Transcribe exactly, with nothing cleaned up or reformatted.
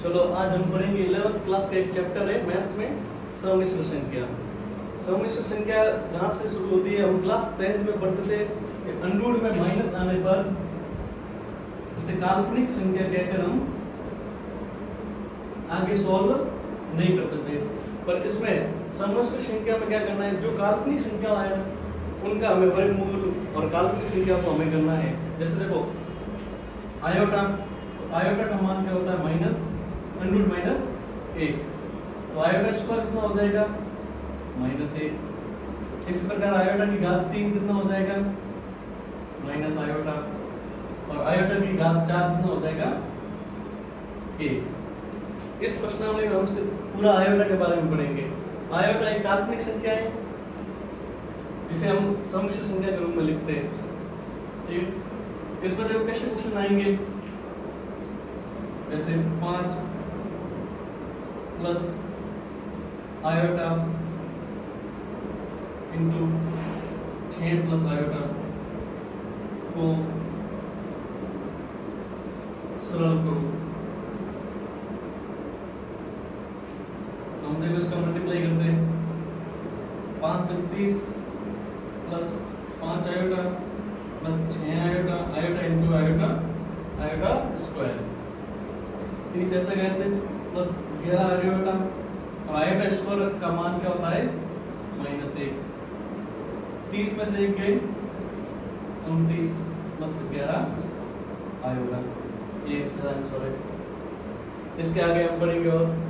चलो आज हम पढ़ेंगे इलेवेंथ क्लास का एक चैप्टर है मैथ्स में, सम्मिश्र संख्या। सम्मिश्र संख्या जहाँ से शुरू होती है, हम क्लास टेंथ में पढ़ते थे कि अंडूड में माइनस आने पर उसे काल्पनिक संख्या कहकर हम आगे सॉल्व नहीं करते थे। पर इसमें सम्मिश्र संख्या में क्या करना है, जो काल्पनिक संख्या है उनका हमें वर्गमूल और काल्पनिक संख्या को हमें करना है। जैसे देखो आयोटा, तो आयोटा का मान क्या होता है, माइनस अंडूड माइनस एक, तो आयोटा स्क्वायर कितना हो जाएगा, माइनस एक। इसी प्रकार आयोटा की घात तीन कितना हो जाएगा, माइनस आयोटा, और आयोटा की घात चार कितना हो जाएगा, एक। इस प्रश्नावली में हम पूरा आयोटा के बारे में पढ़ेंगे। आयोटा एक काल्पनिक संख्या है जिसे हम सम्मिश्र संख्या के रूप में लिखते हैं। ठीक, इसमें देखो कैसे क्वेश्चन आएंगे, जैसे पांच प्लस आयोटा इंटू छः प्लस आयोटा को सरल करो, तो हम देखो इसका मल्टीप्लाई करते हैं। पाँच से तीस प्लस पाँच आयोटा प्लस छः iota, iota into iota, iota square. तीस ऐसे कैसे प्लस ग्यारह आयोटा, और आयोटा स्क्वायर का मान क्या होता है, माइनस एक। तीस में से एक गए उनतीस प्लस ग्यारह आयोटा, ये इसका आंसर है। इसके आगे हम पढ़ेंगे और